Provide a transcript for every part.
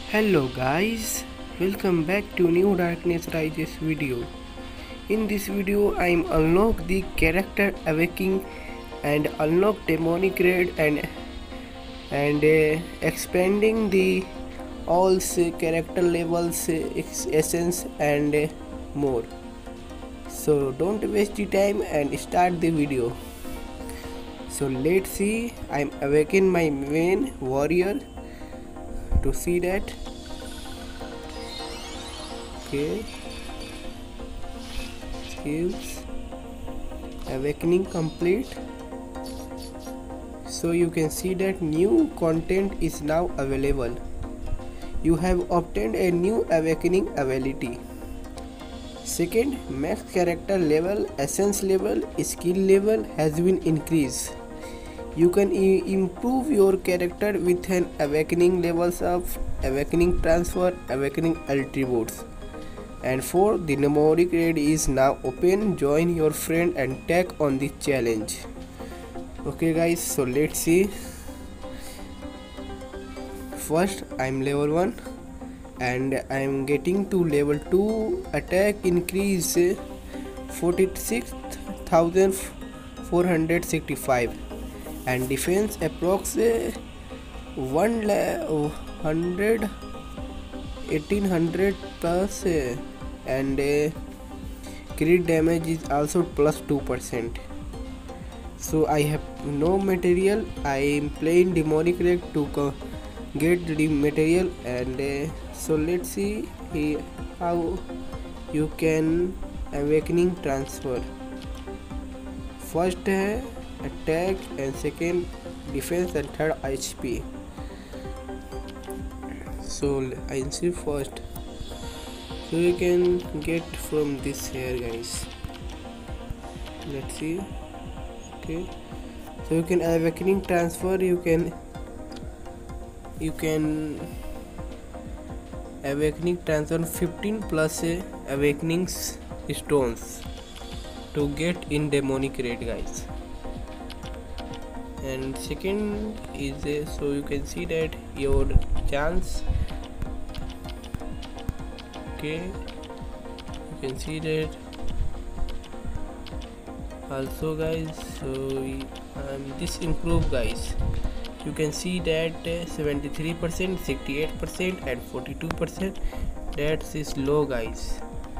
Hello guys, welcome back to New Darkness Rises video. In this video I am unlock the character awakening and unlock demonic raid and expanding the all character levels, essence and more. So don't waste the time and start the video. So let's see. I am awaken my main warrior to see that. Okay, skills awakening complete. So you can see that new content is now available. You have obtained a new awakening ability. Second, max character level, essence level, skill level has been increased. You can improve your character with an awakening levels up, awakening transfer, awakening attributes. And 4. The demonic raid is now open. Join your friend and take on the challenge. Okay guys, so let's see. First I'm level 1 and I'm getting to level 2. Attack increase 46,465 and defense approx 1800 plus and crit damage is also plus 2%. So I have no material. I am playing demonic raid to get the material and so let's see how you can awakening transfer. First attack and second defense and third HP. So I see first. So you can get from this here guys. Let's see. Okay, so you can awakening transfer. You can awakening transfer 15 plus awakenings stones to get in demonic raid guys. And second is so you can see that your chance. Okay, you can see that also guys. So this improve guys. You can see that 73%, 68% and 42%. That is low guys.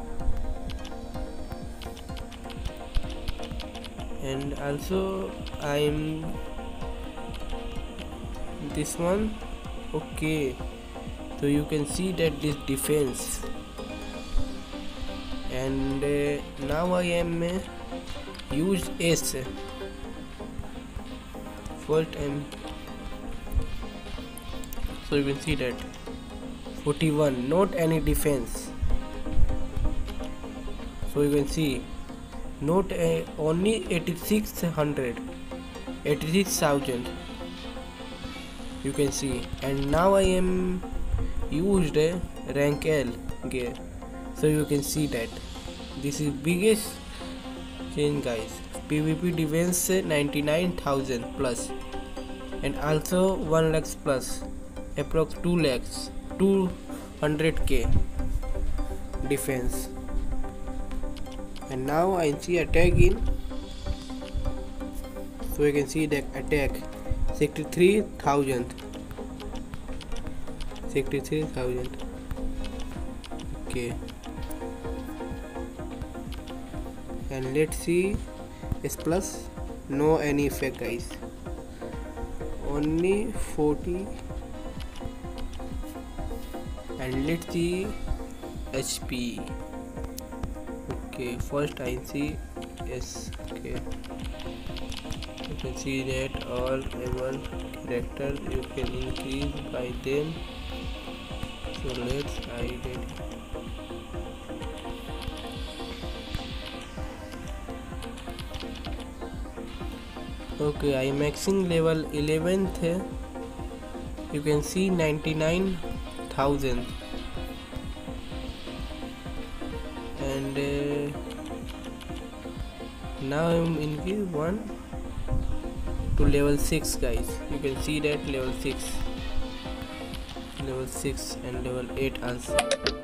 And also I'm this one. Okay, so you can see that this defense and now I am used S. First time, so you can see that 41, not any defense. So you can see not only 86,000 you can see. And now I am used rank L gear. So you can see that this is biggest change guys. PvP defense 99,000 plus and also 1 lakhs plus, approx 2 lakhs 200k defense. And now I see attack in. So you can see that attack 63,000. Okay, and let's see S plus, no any effect guys, only 40. And let's see HP. Okay, first I see S. Okay, you can see that all level character you can increase by them. So let's hide it. Okay, I am maxing level 11th. You can see 99,000 and now I am increase 1 to level 6 guys. You can see that level 6 level 6 and level 8 also.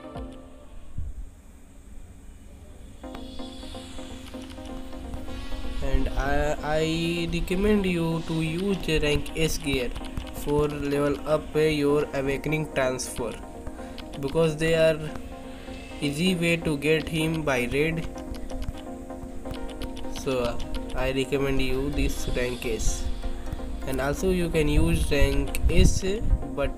And I recommend you to use rank S gear for level up your awakening transfer, because they are easy way to get him by raid. So I recommend you this rank S. And also you can use rank S, but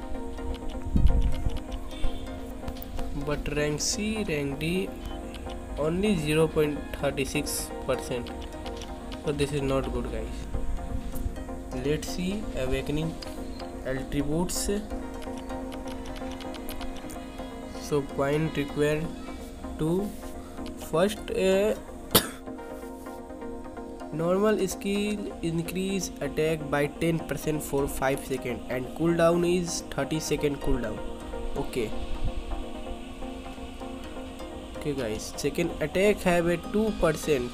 rank C, rank D only 0.36%. So this is not good, guys. Let's see awakening attributes. So point required to first normal skill increase attack by 10% for 5 seconds and cooldown is 30-second cooldown. Okay guys, second attack have a 2%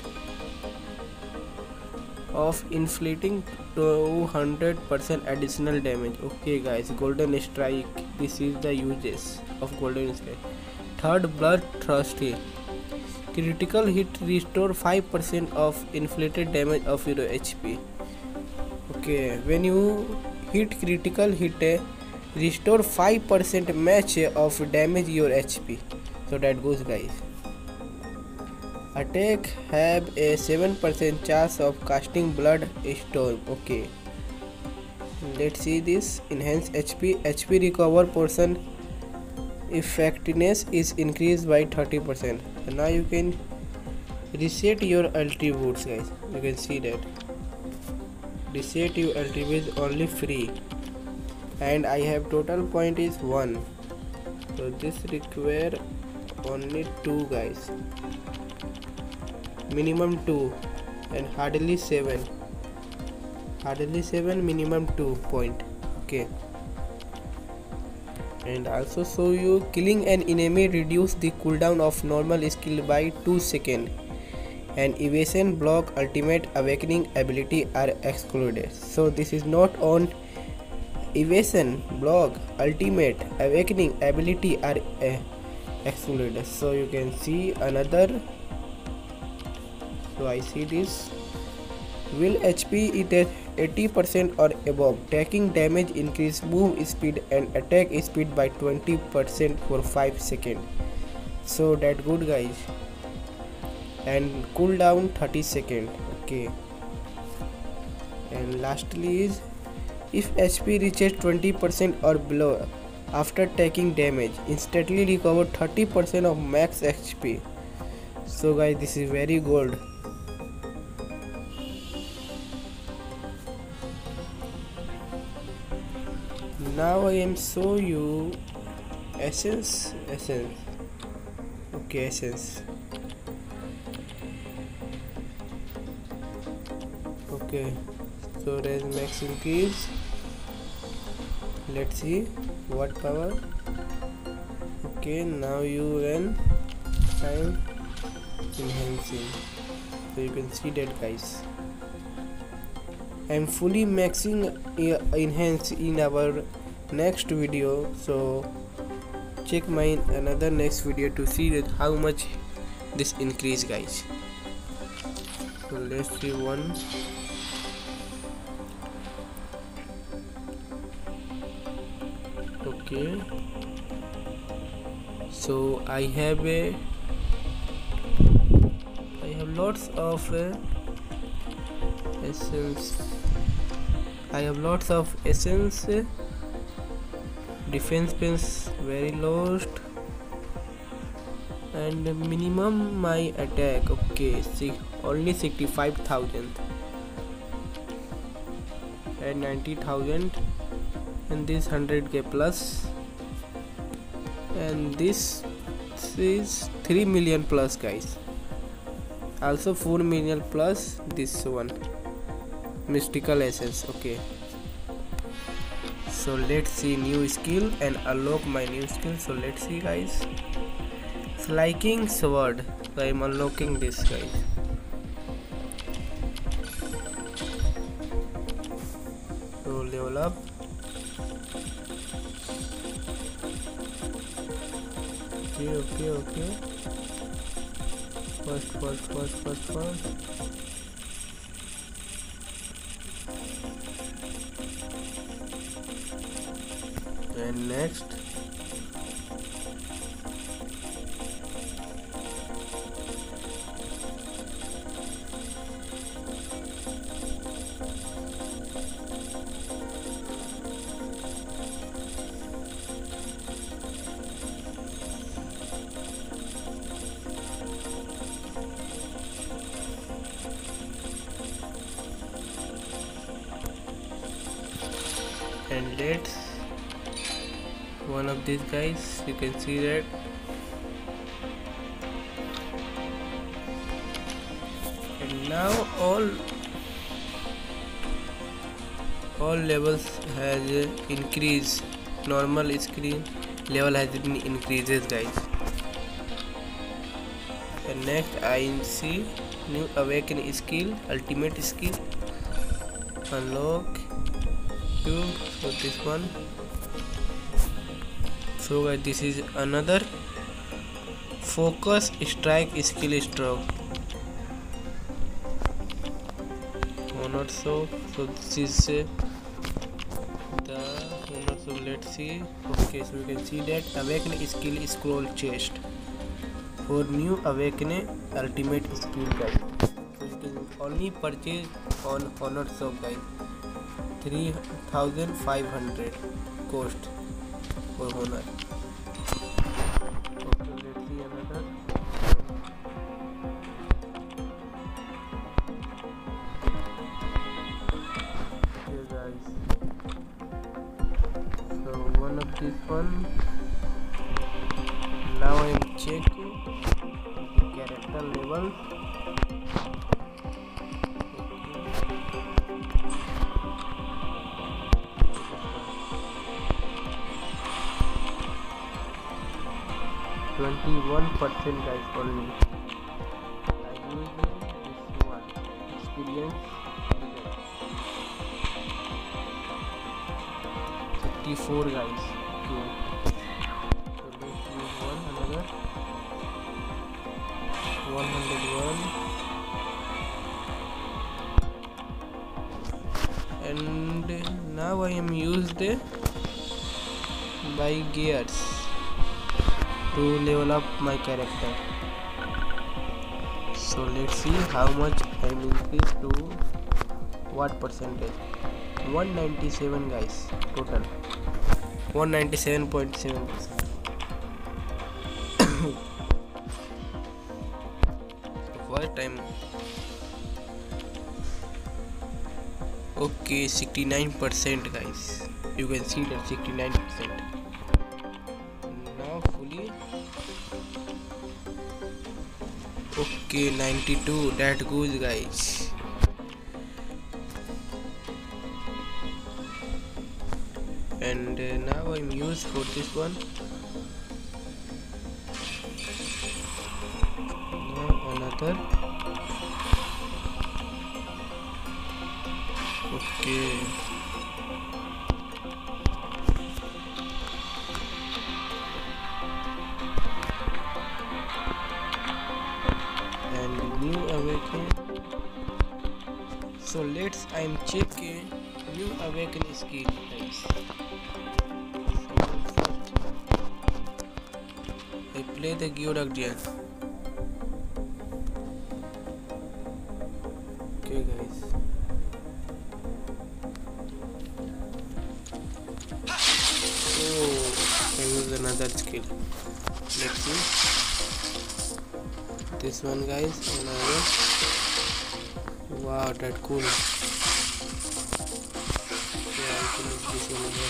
of inflicting 200% additional damage. Okay guys, golden strike, this is the uses of golden strike. Third, blood thirsty, critical hit restore 5% of inflicted damage of your HP. Okay, when you hit critical hit, restore 5% match of damage your HP. So that goes, guys. Attack have a 7% chance of casting blood storm. Okay, let's see this. Enhance HP recover portion effectiveness is increased by 30%. And now you can reset your attributes, guys. You can see that reset your attributes only free, and I have total point is 1, so this require only 2, guys, minimum 2, and hardly 7, minimum 2 point. Okay, and also show you killing an enemy reduce the cooldown of normal skill by 2 seconds, and evasion, block, ultimate, awakening ability are excluded. So this is not on. Evasion, block, ultimate, awakening ability are excluded. So you can see another. So I see this. Will HP it at 80% or above. Taking damage increase move speed and attack speed by 20% for 5 seconds. So that good, guys. And cooldown 30 seconds. Okay. And lastly is, if HP reaches 20% or below after taking damage, instantly recover 30% of max HP. So guys, this is very good. Now I am show you essence. Okay, essence. Okay, so raise max increase. Let's see what power. Okay, now you run time enhancing. So you can see that, guys. I am fully maxing enhance in our next video, so check my another next video to see that how much this increase, guys. So let's see one. Okay, so I have lots of essence. I have lots of essence. Defense pins very lost, and minimum my attack. Okay, see, only 65,000 and 90,000, and this 100k plus, and this is 3 million plus, guys. Also 4 million plus this one, mystical essence. Okay, so let's see new skill and unlock my new skill. So let's see, guys. Flying sword. So I'm unlocking this, guys. So level up. Okay. First. And next. And let's one of these guys, you can see that. And now all levels has increased. Normal screen level has been increases, guys. And next I see new awaken skill, ultimate skill, unlock cube. So this one. So guys, this is another focus strike skill stroke. Honor so this is the honor. So let's see. Okay, so you can see that awaken skill scroll chest for new awaken ultimate skill, guys. So you can only purchase on honor shop, guys. 3,500 cost for honor. Okay, let's see another. Okay guys, so one of this one. Now I am checking the character level. Okay. 21% guys only. I use this one experience 54 guys. Okay. So let's use another 101. And now I am used by gears to level up my character. So let's see how much I am increased to what percentage. 197 guys total. 197.7%. First time. Okay, 69% guys. You can see that 69%. Now fully. Okay, 92. That goes, guys. And now I'm used for this one. Now another. Okay. And new awaken. So I'm checking new awaken skill, guys. I play the Gyodagdian. Okay guys. Oh, I use another skill. Let's see. This one guys, another. Wow, that cool. Yeah, I can use this one here.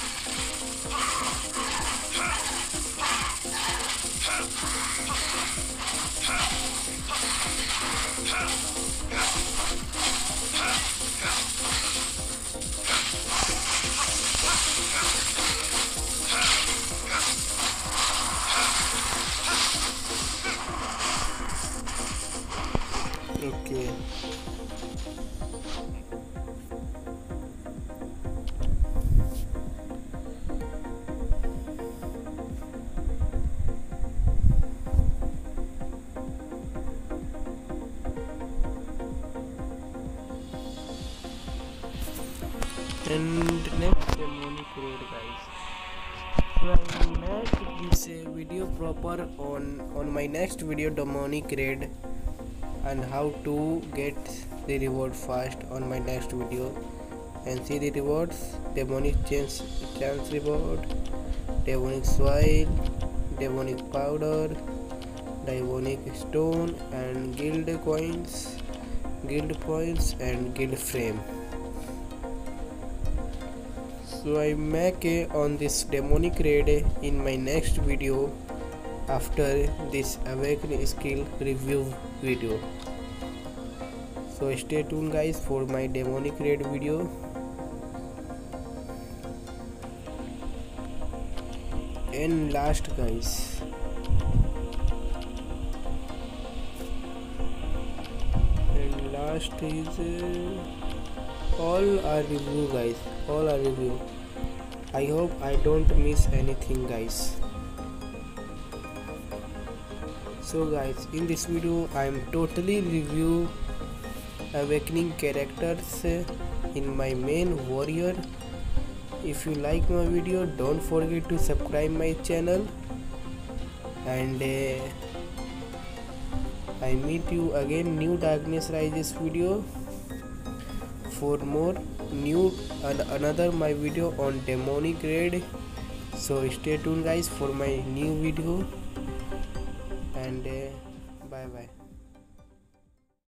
Okay. and next demonic raid, guys. So I make this video proper on my next video, demonic raid, and how to get the reward fast on my next video. And see the rewards: demonic chance reward, demonic soil, demonic powder, demonic stone, and guild coins, guild points, and guild frame. So I make on this demonic raid in my next video after this awakening skill review video. So stay tuned, guys, for my demonic raid video. And last, guys, is all are review, guys, all are review. I hope I don't miss anything, guys. So guys, in this video I am totally review awakening characters in my main warrior. If you like my video, don't forget to subscribe my channel, and I meet you again new Darkness Rises video for more new and another my video on demonic raid. So stay tuned, guys, for my new video.